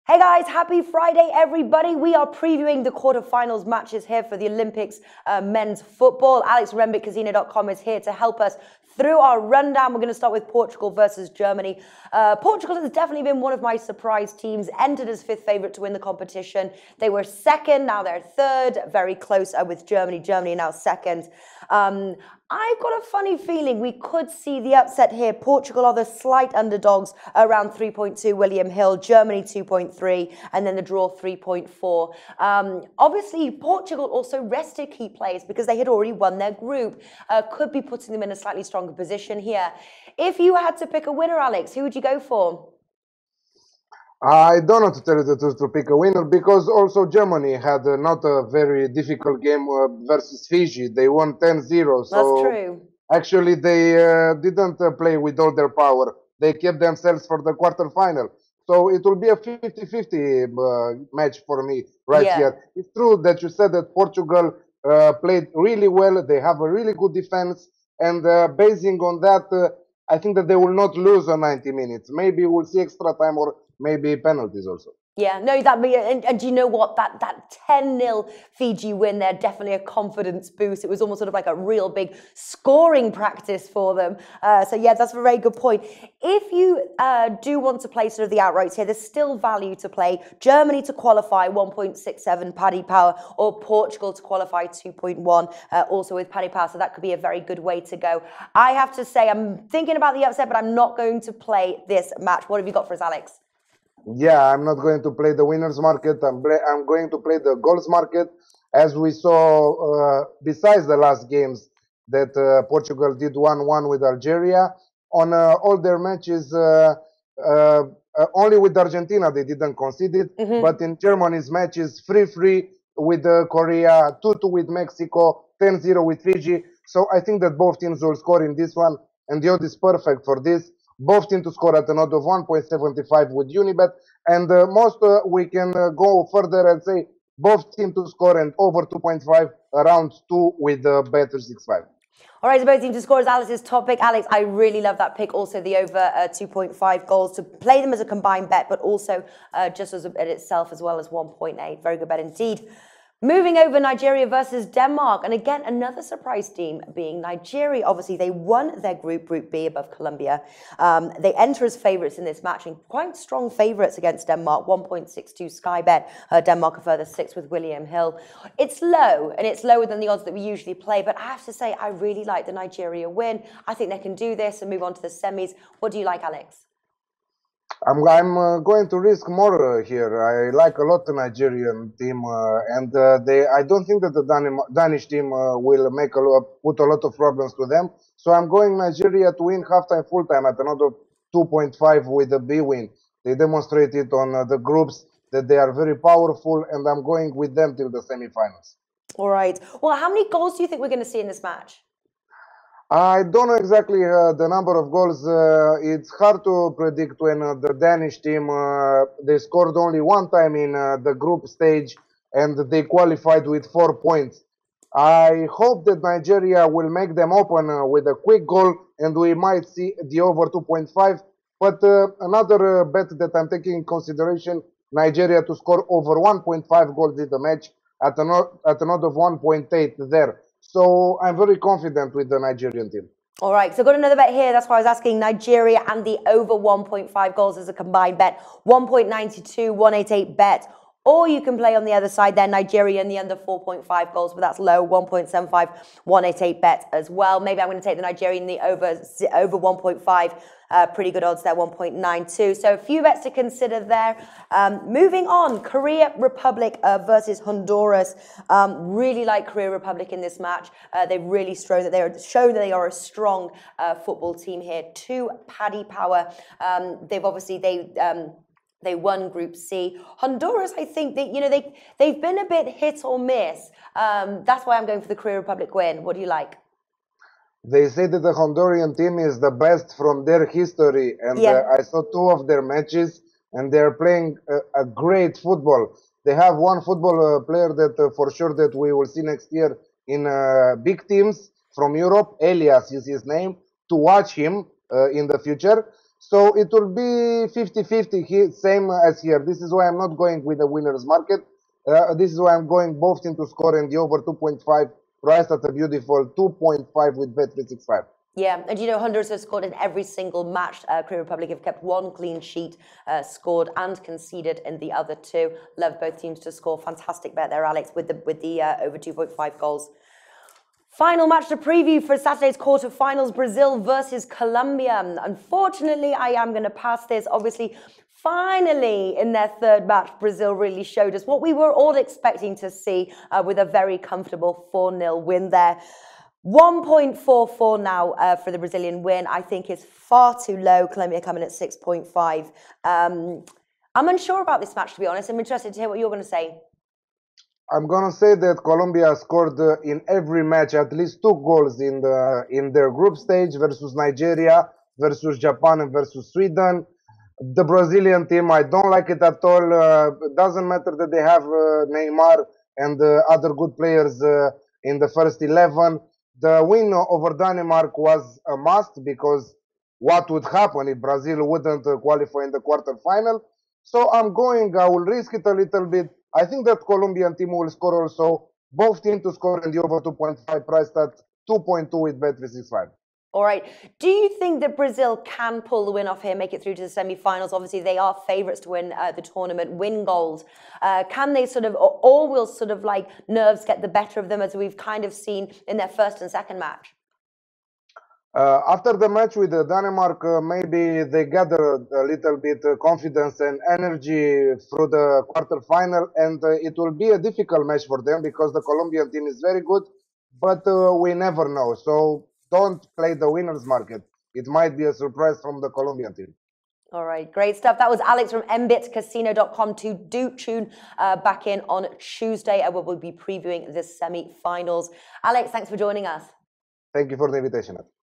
Hey guys, happy Friday everybody. We are previewing the quarterfinals matches here for the Olympics men's football. AlexRembickCasino.com is here to help us through our rundown. We're going to start with Portugal versus Germany. Portugal has definitely been one of my surprise teams, entered as fifth favourite to win the competition. They were second, now they're third, very close with Germany. Germany now second. I've got a funny feeling we could see the upset here. Portugal are the slight underdogs, around 3.2 William Hill, Germany 2.3, and then the draw 3.4. Obviously, Portugal also rested key players because they had already won their group. Could be putting them in a slightly stronger position here. If you had to pick a winner, Alex, who would you go for? I don't know, to tell you the truth, to pick a winner, because also Germany had not a very difficult game versus Fiji. They won 10-0. So that's true. Actually, they didn't play with all their power. They kept themselves for the quarterfinal. So it will be a 50-50 match for me here. It's true that you said that Portugal played really well. They have a really good defense. And basing on that, I think that they will not lose on 90 minutes. Maybe we'll see extra time or maybe penalties also. Yeah, no, and do you know what? That 10-0 Fiji win there, definitely a confidence boost. It was almost sort of like a real big scoring practice for them. So yeah, that's a very good point. If you do want to play sort of the outrights here, there's still value to play. Germany to qualify, 1.67 Paddy Power, or Portugal to qualify, 2.1, also with Paddy Power. So that could be a very good way to go. I have to say, I'm thinking about the upset, but I'm not going to play this match. What have you got for us, Alex? Yeah, I'm not going to play the winners market. I'm going to play the goals market. As we saw, besides the last games, that Portugal did 1-1 with Algeria. On all their matches, only with Argentina they didn't concede it. But in Germany's matches, 3-3 with Korea, 2-2 with Mexico, 10-0 with Fiji. So I think that both teams will score in this one, and the odds is perfect for this. Both teams to score at an odd of 1.75 with Unibet, and most we can go further and say both teams to score and over 2.5 around 2 with Bet365. All right, so both teams to score is Alex's top pick. Alex, I really love that pick. Also, the over 2.5 goals to play them as a combined bet, but also just as a bet itself as well as 1.8. Very good bet indeed. Moving over, Nigeria versus Denmark. And again, another surprise team being Nigeria. Obviously, they won their Group B above Colombia. They enter as favourites in this match, and quite strong favourites against Denmark. 1.62 Sky Bet. Denmark a further 6 with William Hill. It's low, and it's lower than the odds that we usually play. But I have to say, I really like the Nigeria win. I think they can do this and move on to the semis. What do you like, Alex? I'm going to risk more here. I like a lot the Nigerian team, and I don't think that the Danish team will put a lot of problems to them. So I'm going Nigeria to win halftime, full time at another 2.5 with a B win. They demonstrated on the groups that they are very powerful, and I'm going with them till the semifinals. All right. Well, how many goals do you think we're going to see in this match? I don't know exactly the number of goals. It's hard to predict when the Danish team, they scored only one time in the group stage and they qualified with 4 points. I hope that Nigeria will make them open with a quick goal and we might see the over 2.5. But another bet that I'm taking in consideration, Nigeria to score over 1.5 goals in the match at an odd of 1.8 there. So I'm very confident with the Nigerian team. All right, so I've got another bet here. That's why I was asking Nigeria and the over 1.5 goals as a combined bet. 1.92, 188 bet. Or you can play on the other side there, Nigeria and the under 4.5 goals, but that's low, 1.75, 188 bet as well. Maybe I'm going to take the Nigerian the over 1.5. Pretty good odds there, 1.92. So a few bets to consider there. Moving on, Korea Republic versus Honduras. Really like Korea Republic in this match. They've really shown that they are a strong football team here. 2 Paddy Power. They won Group C. Honduras, I think they've been a bit hit or miss. That's why I'm going for the Korea Republic win. What do you like? They say that the Honduran team is the best from their history, and I saw 2 of their matches, and they're playing a great football. They have one football player that for sure that we will see next year in big teams from Europe. Elias is his name. To watch him in the future. So it will be 50-50 here, same as here. This is why I'm not going with the winners market. This is why I'm going both into score and the over 2.5 priced at a beautiful 2.5 with Bet365. Yeah, and you know, Honduras has scored in every single match. Korean Republic have kept one clean sheet, scored and conceded in the other two. Love both teams to score. Fantastic bet there, Alex, with the over 2.5 goals. Final match to preview for Saturday's quarterfinals, Brazil versus Colombia. Unfortunately, I am going to pass this. Obviously, finally, in their third match, Brazil really showed us what we were all expecting to see with a very comfortable 4-0 win there. 1.44 now for the Brazilian win, I think is far too low. Colombia coming at 6.5. I'm unsure about this match, to be honest. I'm interested to hear what you're going to say. I'm gonna say that Colombia scored in every match at least 2 goals in their group stage versus Nigeria, versus Japan, and versus Sweden. The Brazilian team, I don't like it at all. It doesn't matter that they have Neymar and other good players in the first 11. The win over Denmark was a must because what would happen if Brazil wouldn't qualify in the quarterfinal? So I will risk it a little bit. I think that Colombian team will score also. Both teams to score in the over 2.5 priced at 2.2 with Bet365. All right. Do you think that Brazil can pull the win off here, make it through to the semi-finals? Obviously, they are favourites to win the tournament, win gold. Can they sort of, or will sort of like nerves get the better of them as we've kind of seen in their first and second match? After the match with Denmark, maybe they gather a little bit confidence and energy through the quarterfinal, and it will be a difficult match for them because the Colombian team is very good, but we never know. So don't play the winners market. It might be a surprise from the Colombian team. All right, great stuff. That was Alex from mbitcasino.com. Do tune back in on Tuesday, where we'll be previewing the semi-finals. Alex, thanks for joining us. Thank you for the invitation.